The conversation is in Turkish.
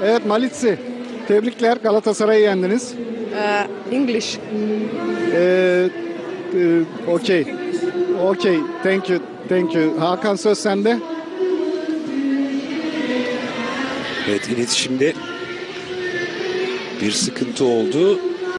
Evet Malitsi. Tebrikler, Galatasaray'ı yendiniz. English. Okay. Okay. Thank you. Hakan söz sende. Evet, iletişimde bir sıkıntı oldu.